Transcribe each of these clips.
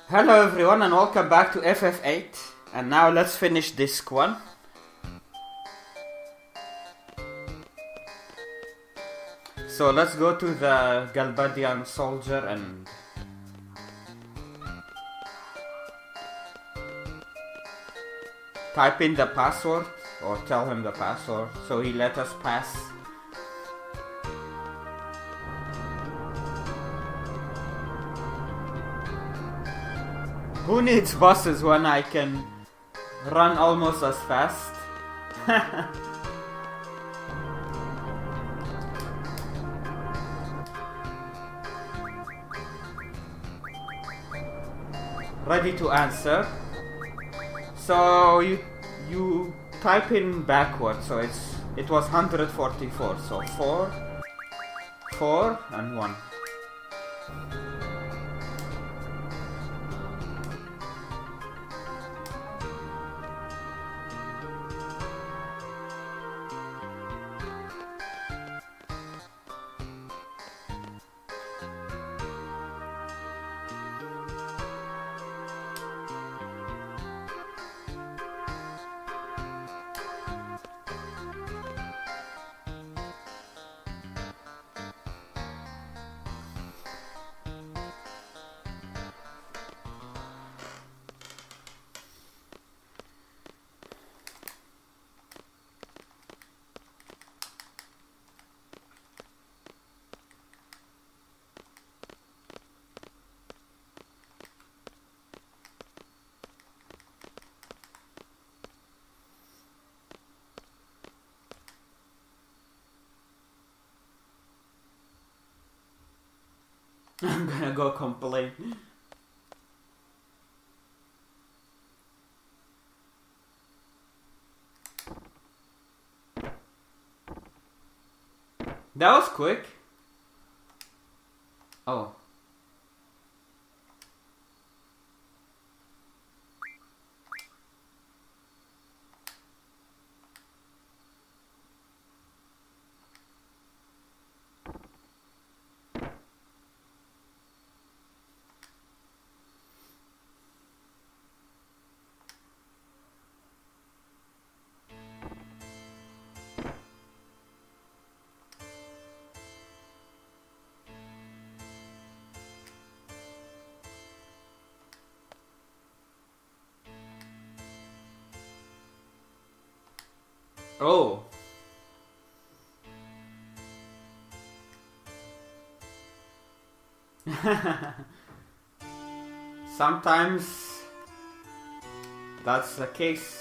Hello everyone and welcome back to FF8, and now let's finish disc 1. So let's go to the Galbadian soldier and type in the password, or tell him the password so he let us pass. Who needs buses when I can run almost as fast? Ready to answer. So you type in backwards, so it was 144, so 4, 4 and 1. I'm gonna go complain. That was quick. Oh. Oh. Sometimes that's the case.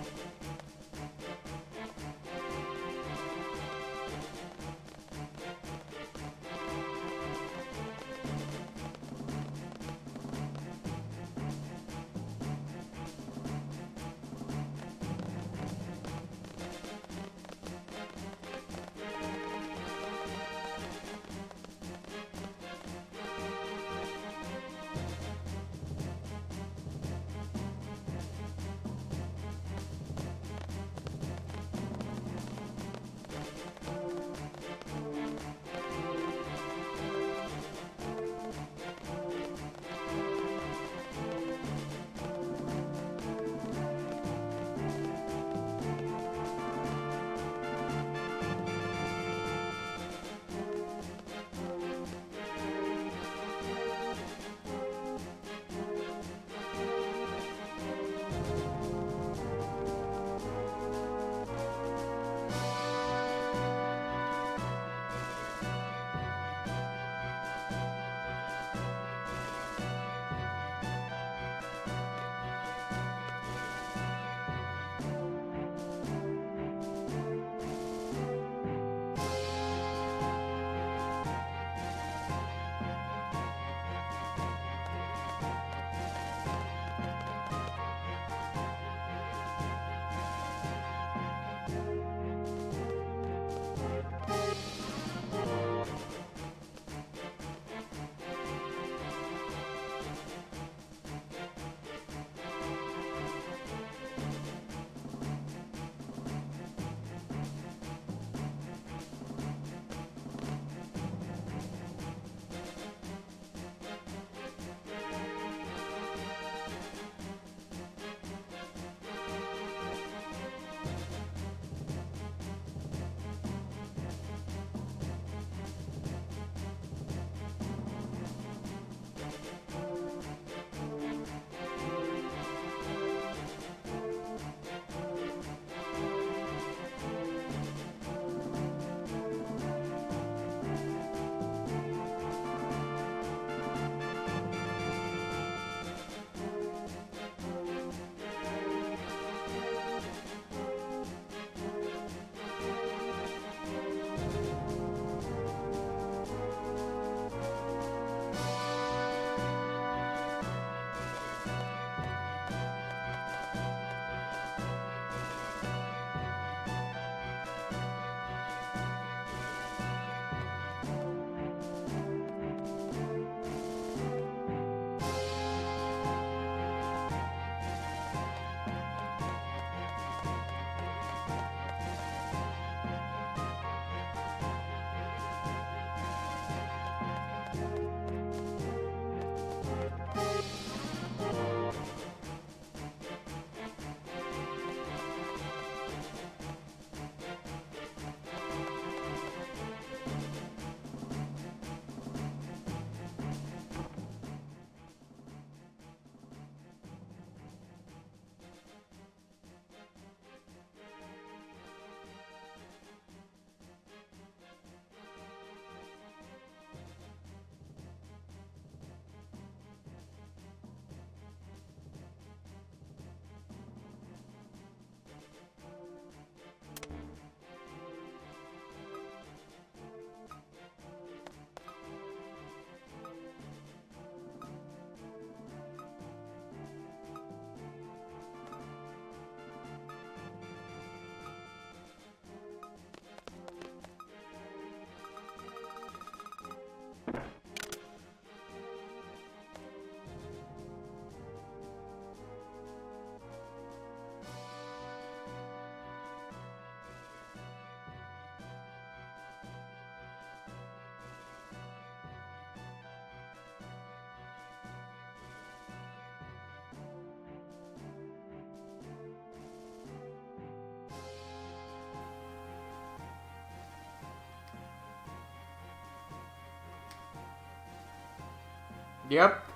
Yep.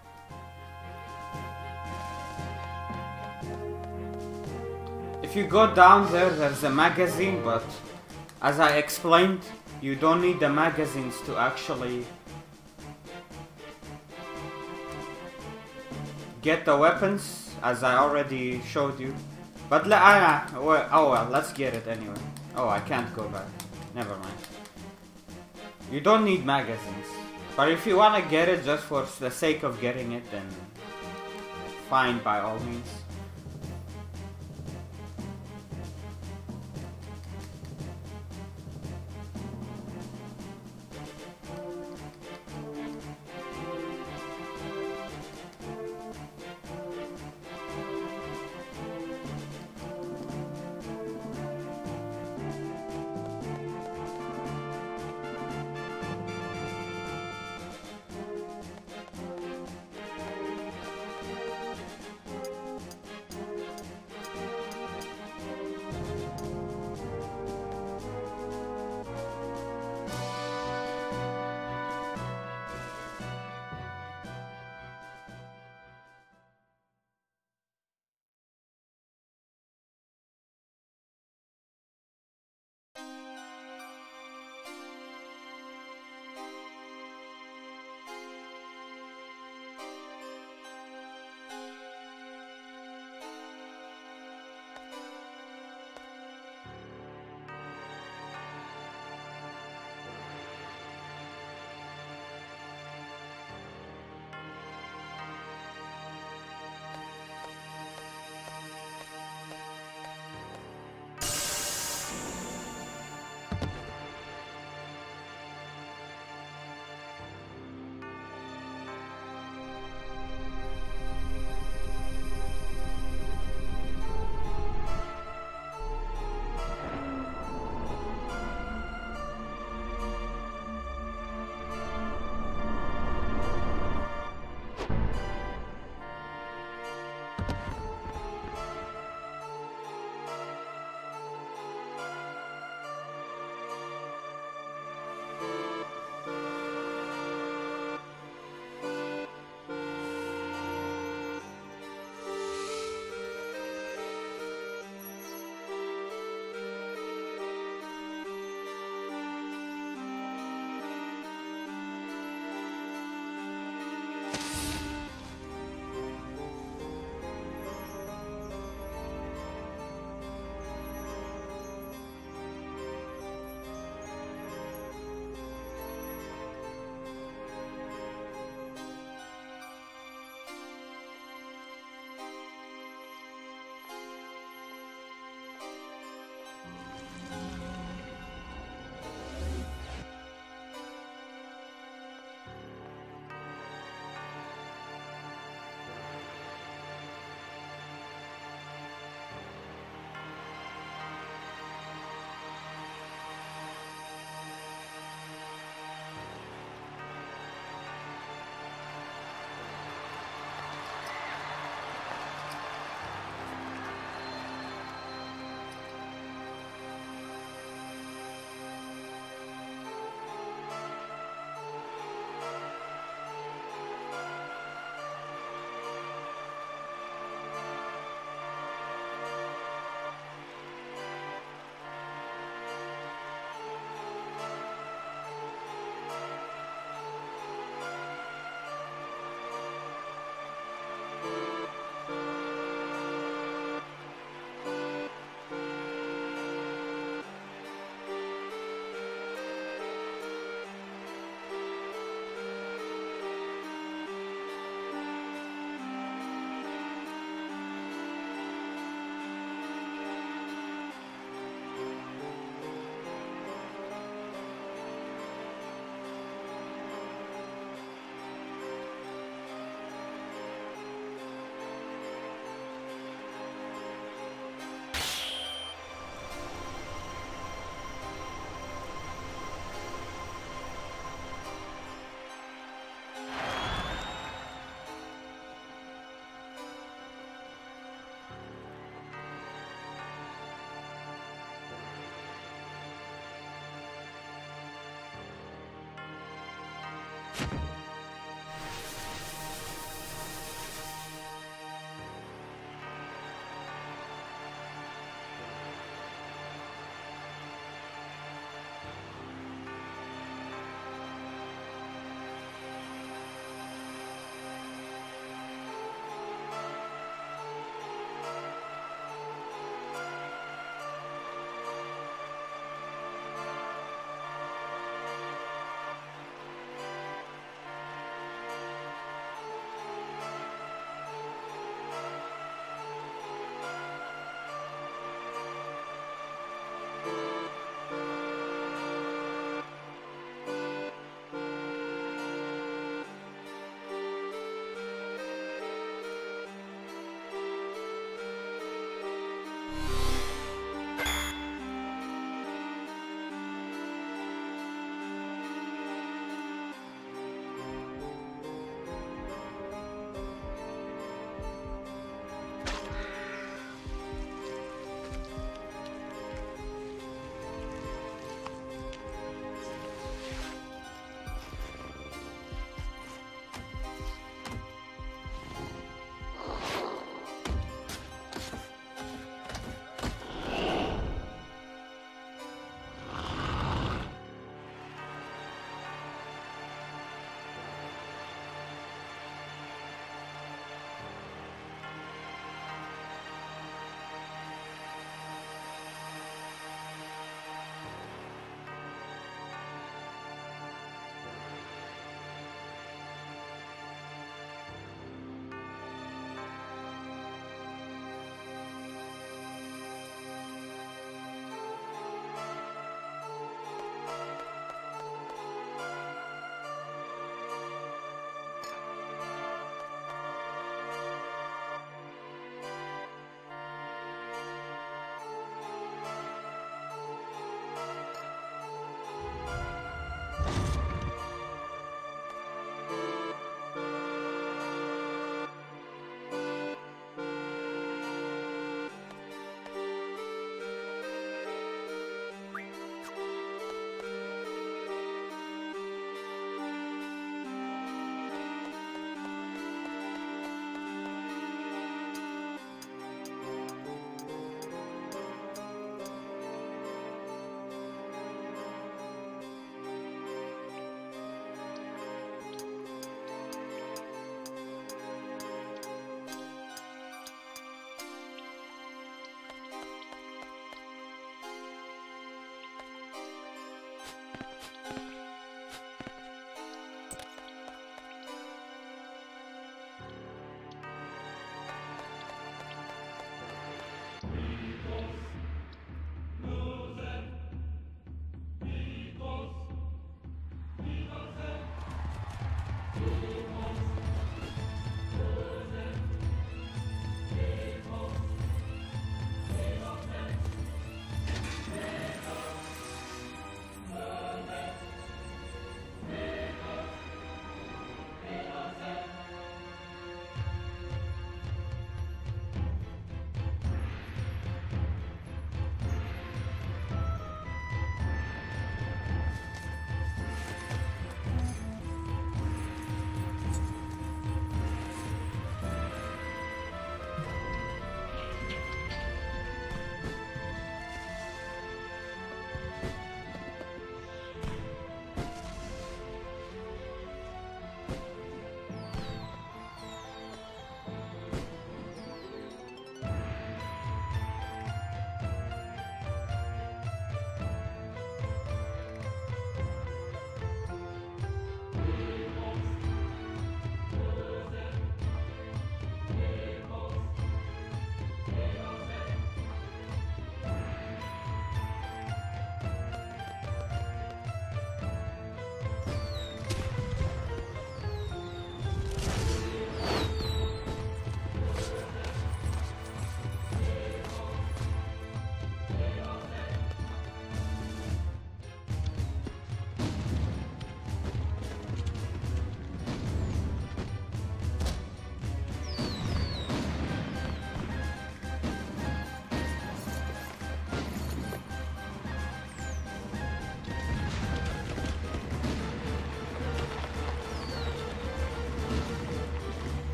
If you go down there, there's a magazine, but as I explained, you don't need the magazines to actually get the weapons, as I already showed you. But oh well, let's get it anyway. Oh, I can't go back. Never mind. You don't need magazines. But if you wanna get it just for the sake of getting it, then fine by all means.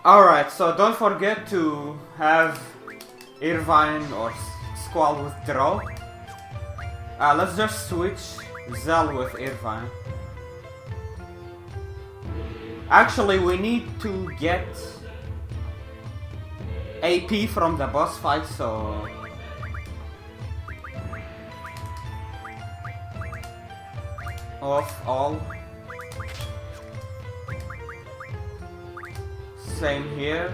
Alright, so don't forget to have Irvine or Squall withdraw. Let's just switch Zell with Irvine. Actually, we need to get AP from the boss fight, so... Off all. Same here.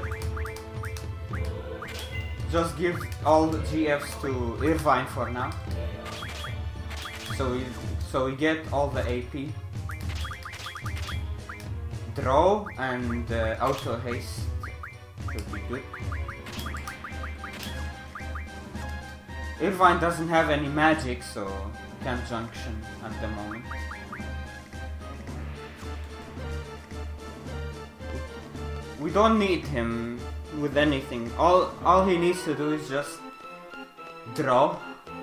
Just give all the GFs to Irvine for now. So we get all the AP. Draw and auto haste should be good. Irvine doesn't have any magic, so can't junction at the moment. We don't need him with anything. All he needs to do is just draw.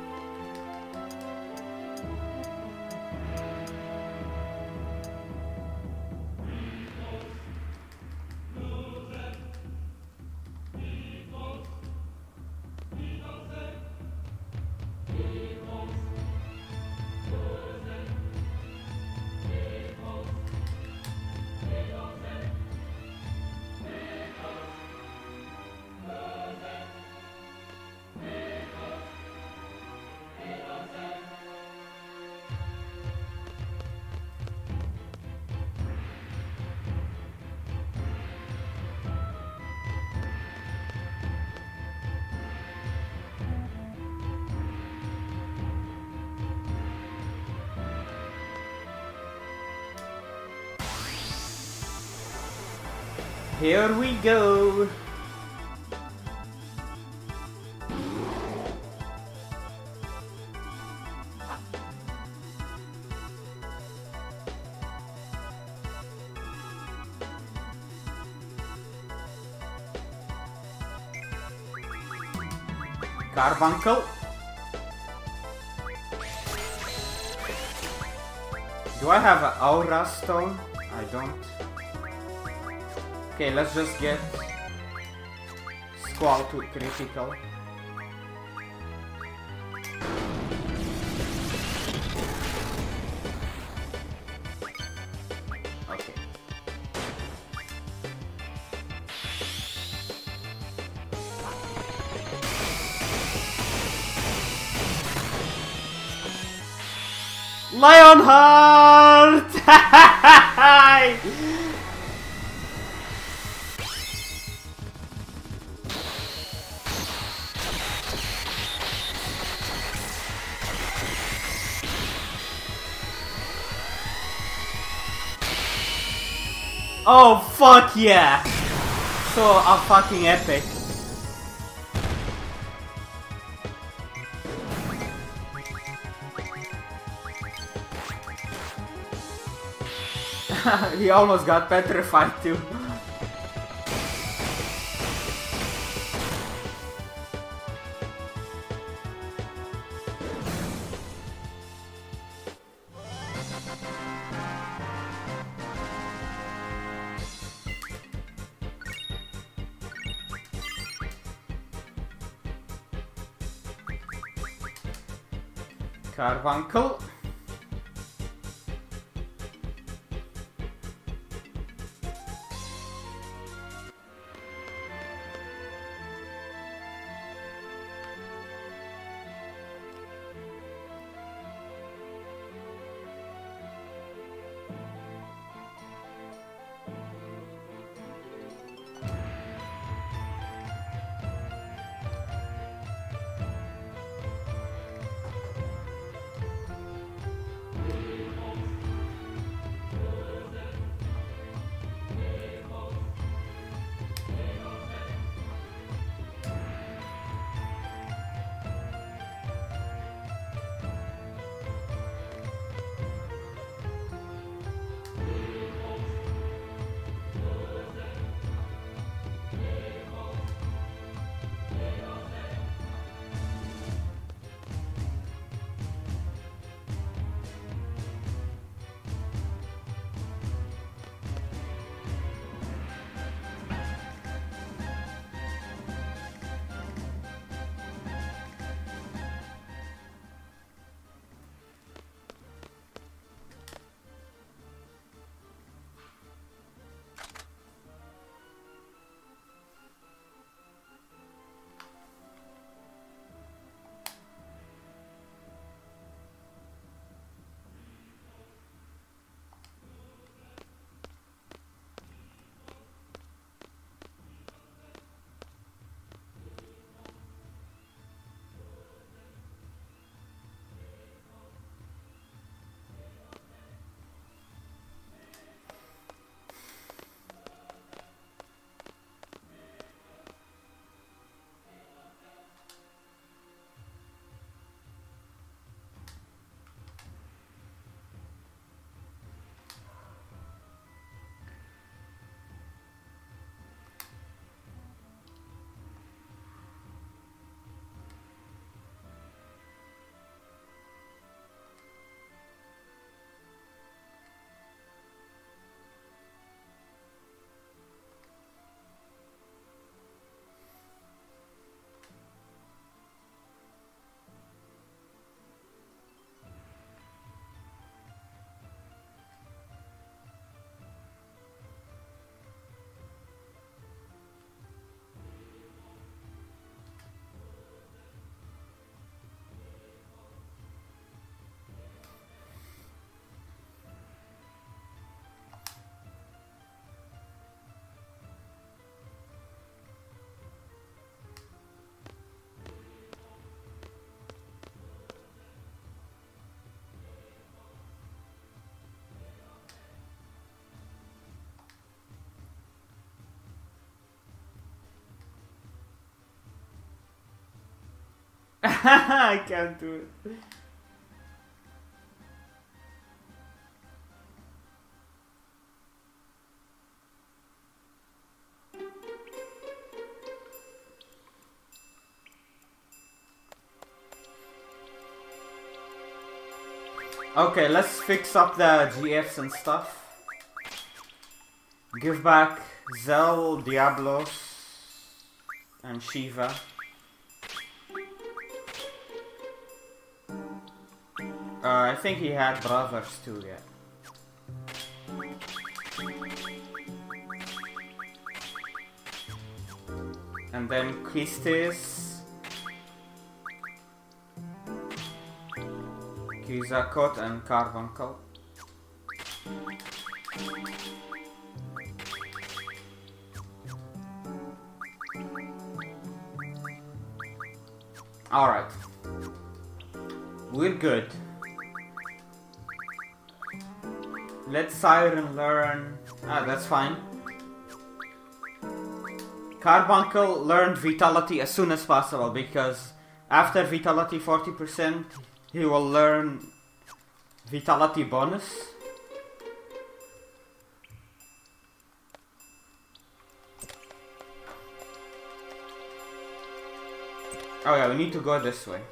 Here we go! Carbuncle. Do I have an Aura Stone? I don't. Okay, let's just get Squall to critical. Okay. Lionheart! Oh fuck yeah! So fucking epic. He almost got petrified too. Carbuncle. I can't do it. Okay, let's fix up the GFs and stuff. Give back Zell, Diablos, and Shiva. I think he had brothers too, yeah. And then Quistis, Kizakot, and Carbuncle. Alright. We're good. Let Siren learn... Ah, that's fine. Carbuncle learned Vitality as soon as possible, because after Vitality 40%, he will learn Vitality bonus. Oh yeah, we need to go this way.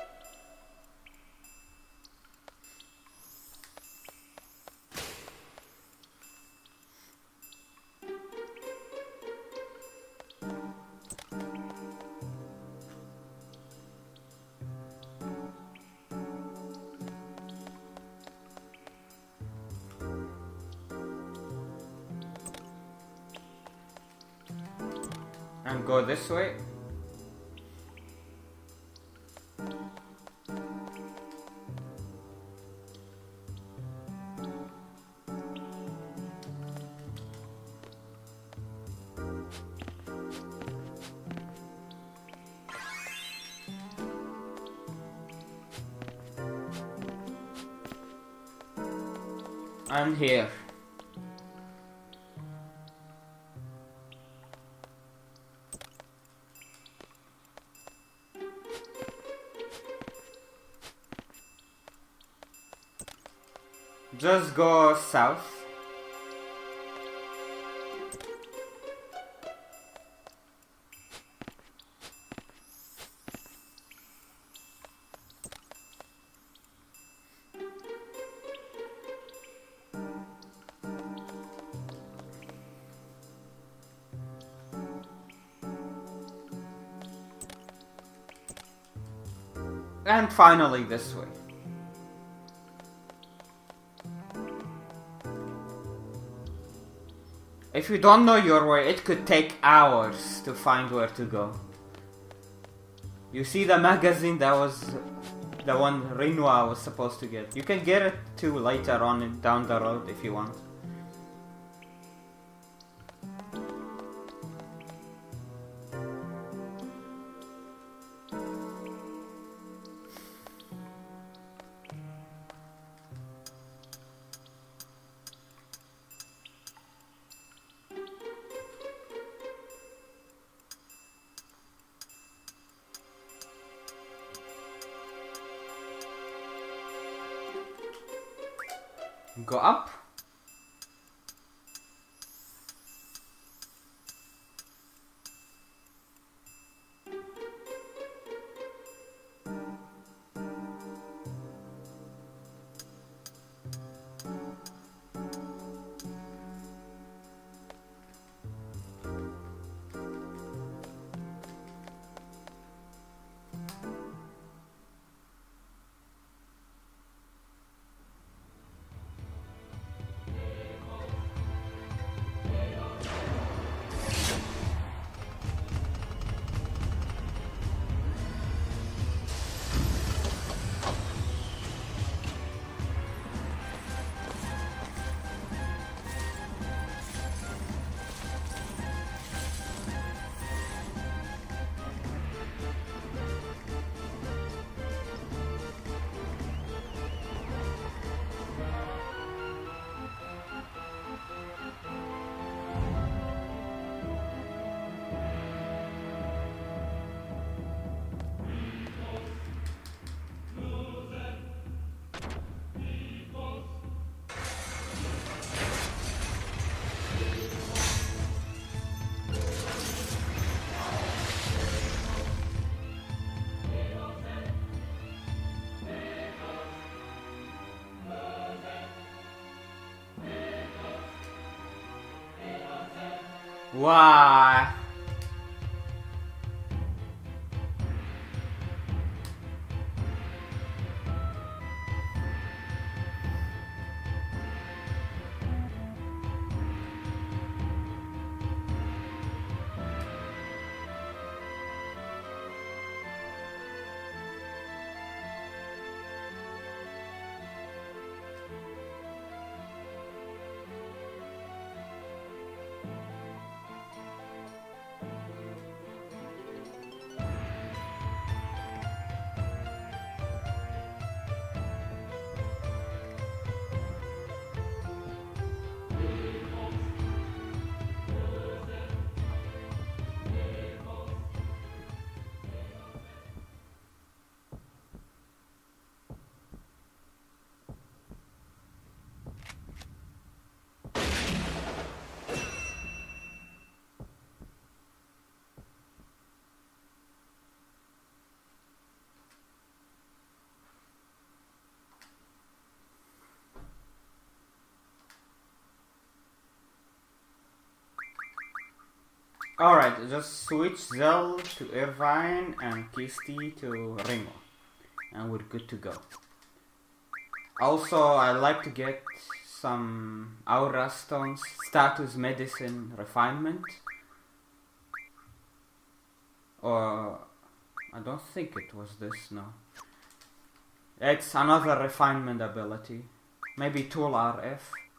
And go this way. And here. Just go south. And finally this way. If you don't know your way, it could take hours to find where to go. You see the magazine? That was the one Rinwa was supposed to get. You can get it too later on down the road if you want. Go up. Why? Alright, just switch Zell to Irvine and Kirsty to Remo. And we're good to go. Also, I like to get some Aura Stones, Status Medicine Refinement. Or, I don't think it was this, no. It's another refinement ability. Maybe Tool RF.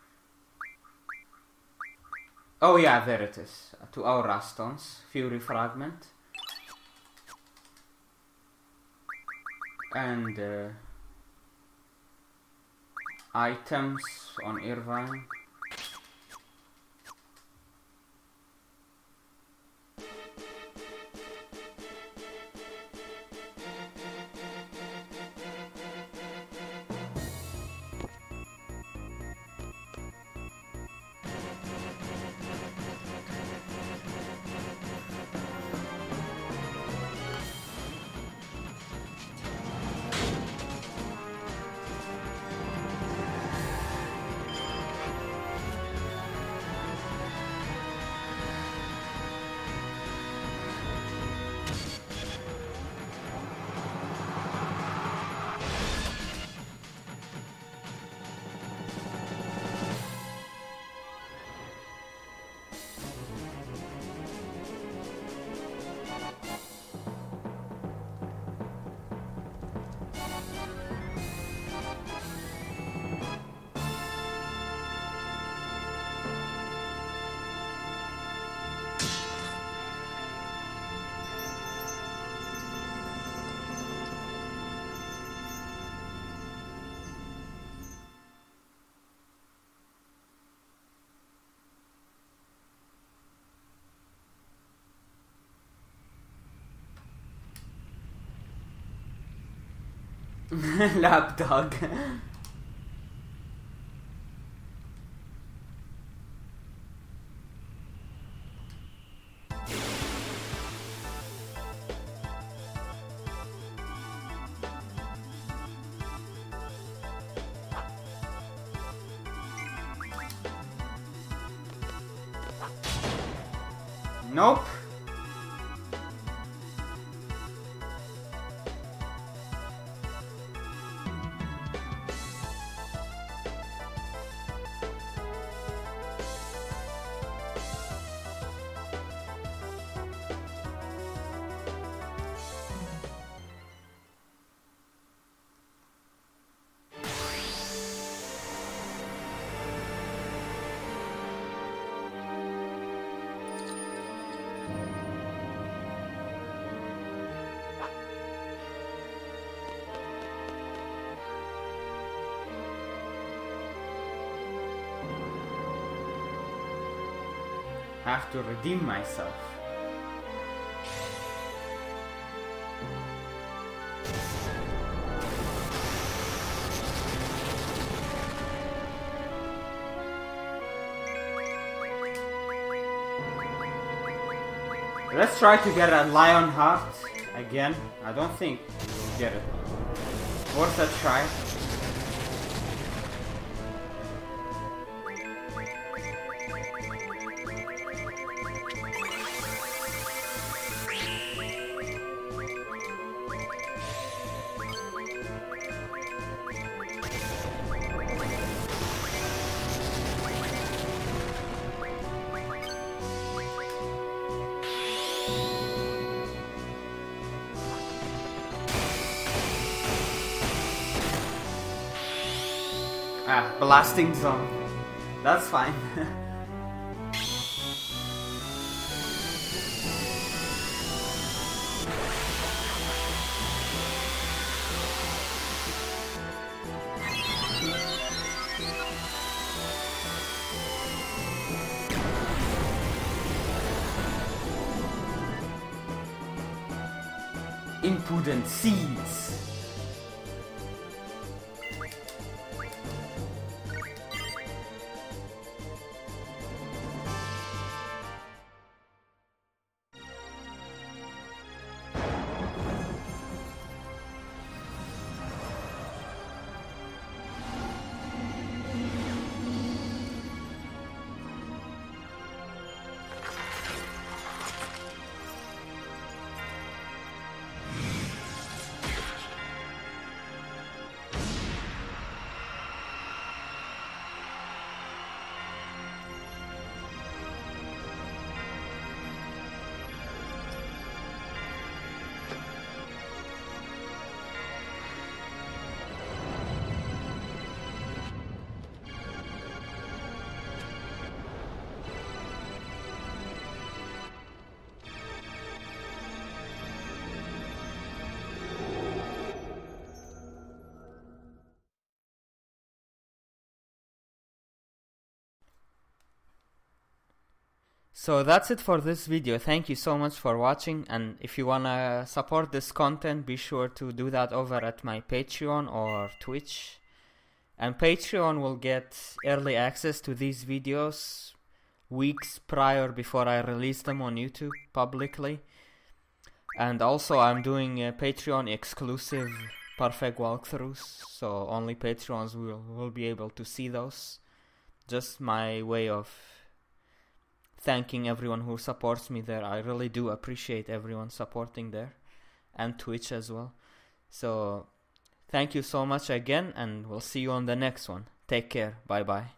Oh yeah, there it is. 2 Aura Stones, Fury Fragment. And items on Irvine. Lapdog. Nope. Have to redeem myself. Let's try to get a Lion Heart again. I don't think we'll get it. Worth a try. Ah, blasting zone. That's fine. Impudent seeds. So that's it for this video. Thank you so much for watching, and if you wanna support this content, be sure to do that over at my Patreon or Twitch. And Patreon will get early access to these videos weeks prior before I release them on YouTube publicly. And also I'm doing Patreon exclusive Perfect walkthroughs, so only Patreons will be able to see those. Just my way of thanking everyone who supports me there. I really do appreciate everyone supporting there, and Twitch as well. So thank you so much again, and we'll see you on the next one. Take care. Bye bye.